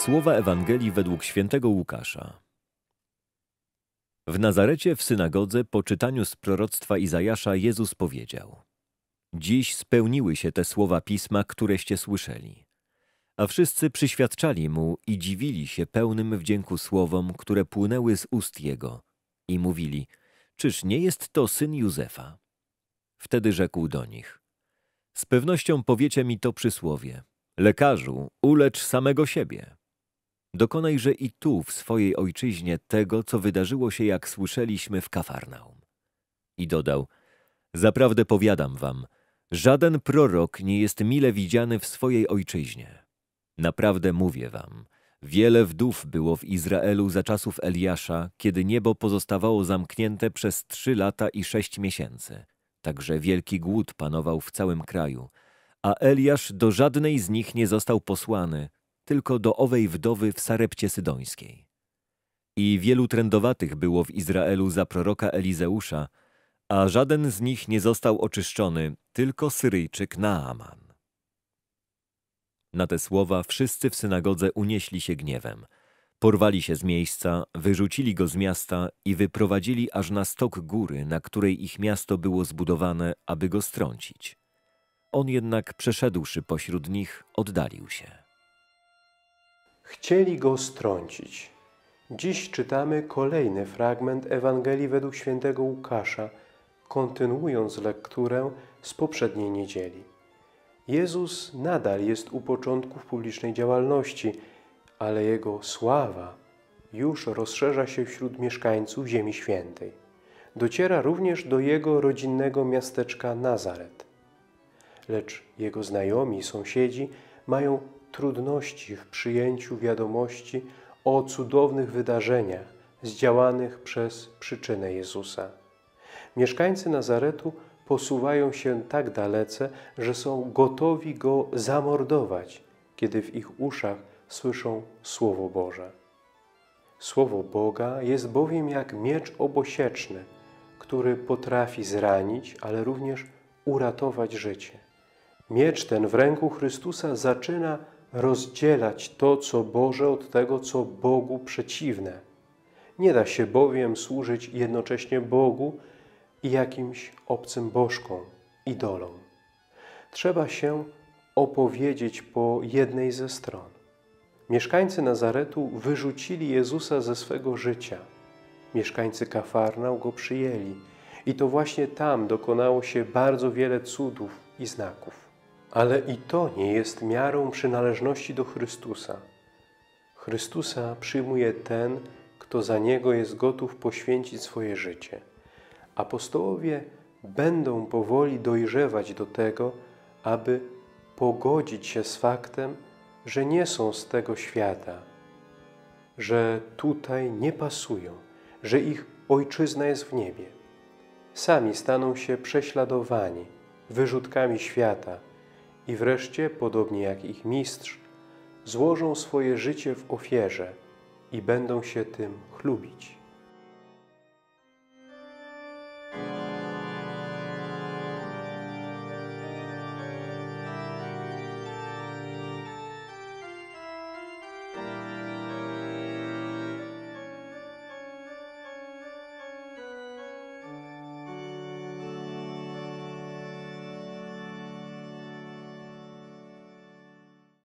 Słowa Ewangelii według świętego Łukasza. W Nazarecie w synagodze po czytaniu z proroctwa Izajasza Jezus powiedział: Dziś spełniły się te słowa Pisma, któreście słyszeli. A wszyscy przyświadczali mu i dziwili się pełnym wdzięku słowom, które płynęły z ust jego, i mówili: Czyż nie jest to syn Józefa? Wtedy rzekł do nich: Z pewnością powiecie mi to przysłowie: Lekarzu, ulecz samego siebie. Dokonajże i tu, w swojej ojczyźnie, tego, co wydarzyło się, jak słyszeliśmy w Kafarnaum. I dodał: Zaprawdę powiadam wam, żaden prorok nie jest mile widziany w swojej ojczyźnie. Naprawdę mówię wam, wiele wdów było w Izraelu za czasów Eliasza, kiedy niebo pozostawało zamknięte przez 3 lata i 6 miesięcy. Także wielki głód panował w całym kraju, a Eliasz do żadnej z nich nie został posłany, tylko do owej wdowy w Sarepcie Sydońskiej. I wielu trędowatych było w Izraelu za proroka Elizeusza, a żaden z nich nie został oczyszczony, tylko Syryjczyk Naaman. Na te słowa wszyscy w synagodze unieśli się gniewem. Porwali się z miejsca, wyrzucili go z miasta i wyprowadzili aż na stok góry, na której ich miasto było zbudowane, aby go strącić. On jednak, przeszedłszy pośród nich, oddalił się. Chcieli go strącić. Dziś czytamy kolejny fragment Ewangelii według świętego Łukasza, kontynuując lekturę z poprzedniej niedzieli. Jezus nadal jest u początków publicznej działalności, ale Jego sława już rozszerza się wśród mieszkańców Ziemi Świętej. Dociera również do Jego rodzinnego miasteczka Nazaret. Lecz Jego znajomi i sąsiedzi mają trudności w przyjęciu wiadomości o cudownych wydarzeniach zdziałanych przez przyczynę Jezusa. Mieszkańcy Nazaretu posuwają się tak dalece, że są gotowi Go zamordować, kiedy w ich uszach słyszą Słowo Boże. Słowo Boga jest bowiem jak miecz obosieczny, który potrafi zranić, ale również uratować życie. Miecz ten w ręku Chrystusa zaczyna rozdzielać to, co Boże, od tego, co Bogu przeciwne. Nie da się bowiem służyć jednocześnie Bogu i jakimś obcym bożkom, idolom. Trzeba się opowiedzieć po jednej ze stron. Mieszkańcy Nazaretu wyrzucili Jezusa ze swego życia. Mieszkańcy Kafarnaum Go przyjęli i to właśnie tam dokonało się bardzo wiele cudów i znaków. Ale i to nie jest miarą przynależności do Chrystusa. Chrystusa przyjmuje ten, kto za Niego jest gotów poświęcić swoje życie. Apostołowie będą powoli dojrzewać do tego, aby pogodzić się z faktem, że nie są z tego świata, że tutaj nie pasują, że ich ojczyzna jest w niebie. Sami staną się prześladowani, wyrzutkami świata i wreszcie, podobnie jak ich mistrz, złożą swoje życie w ofierze i będą się tym chlubić.